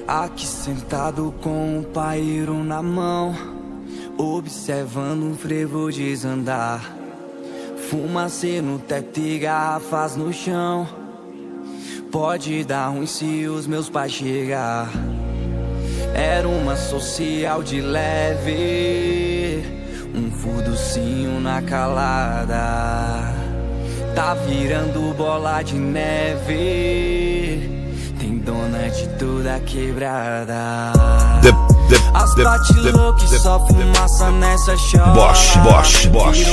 Aqui sentado com um paeiro na mão, observando um frevo desandar. Fumaça no teto e garrafas no chão. Pode dar ruim se os meus pais chegar. Era uma social de leve, um furducinho na calada. Tá virando bola de neve, tem dona de toda quebrada. As patilô que só fumaça nessa chola. Bosch.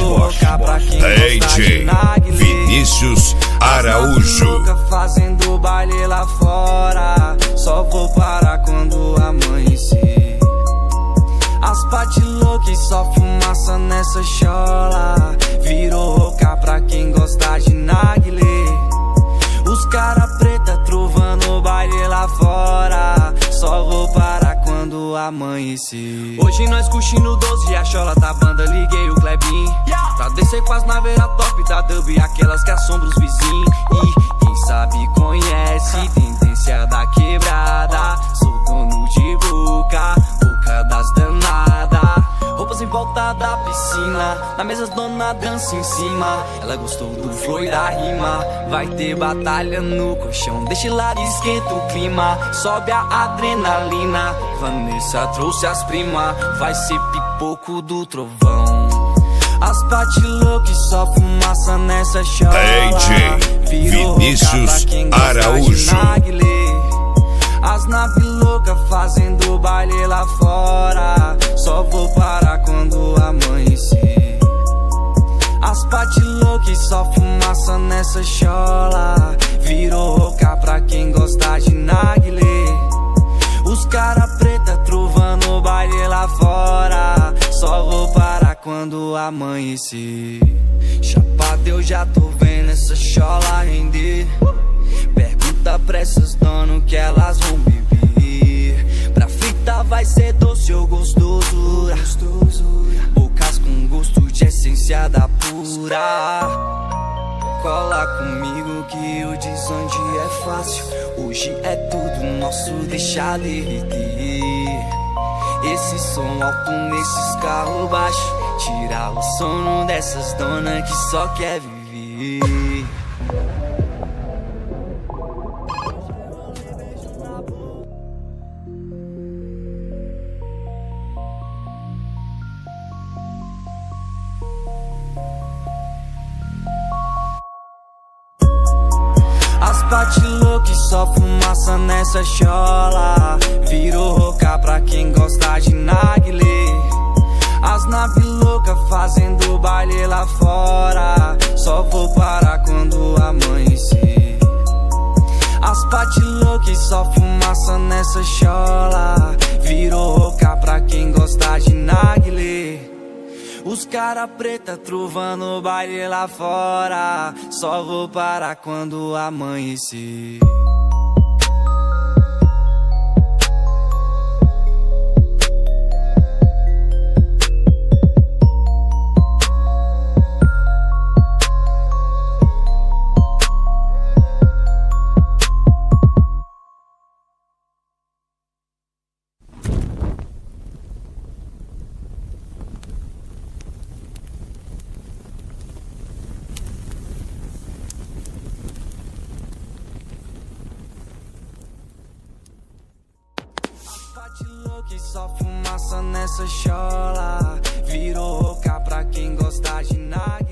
DJ Vinícius Araújo. Fazendo baile lá fora, só vou parar quando amanhecer. As patilô que só fumaça nessa chola, virou rouca pra quem gosta de narguilé. Os cara preta trovando baile lá fora, só vou parar quando amanhecer. Hoje nós curtindo 12, a chola da banda, liguei o Klebin pra descer com as naveiras top da dub, aquelas que assombram os vizinhos. E quem sabe conhece, tendência da quebrada. Sou dono de boca das danadas. Roupas em volta da piscina, na mesa dona dança em cima. Ela gostou do flow e da rima, vai ter batalha no colchão. Deixa lá, esquenta o clima, sobe a adrenalina. Vanessa trouxe as primas, vai ser pipoco do trovão. As patilô que só fumaça nessa chola. DJ Vinícius Araújo. As nave louca fazendo baile lá fora, só vou parar quando amanhecer. As patilô que só fumaça nessa chola, virou rouca pra quem gosta de narguilé. Os cara preta trovando baile lá fora, só vou parar quando amanhecer. Chapado eu já tô vendo essa chola render. Pergunta pra essas donas que elas vão beber. Pra frita vai ser doce ou gostosura, bocas com gosto de essência da pura. Cola comigo que o desonde é fácil. Hoje é tudo nosso, deixa derreter. Esse som alto nesses carros baixos, tira o sono dessas donas que só quer viver. Patilô que só fumaça nessa chola, virou rouca pra quem gosta de narguilé. As nave louca fazendo baile lá fora, só vou parar quando amanhecer. As patilô que só fumaça nessa chola, virou rouca pra quem gosta de narguilé. Os cara preta trovando baile lá fora, só vou parar quando amanhecer. Que só fumaça nessa chola, virou rouca pra quem gosta de nada.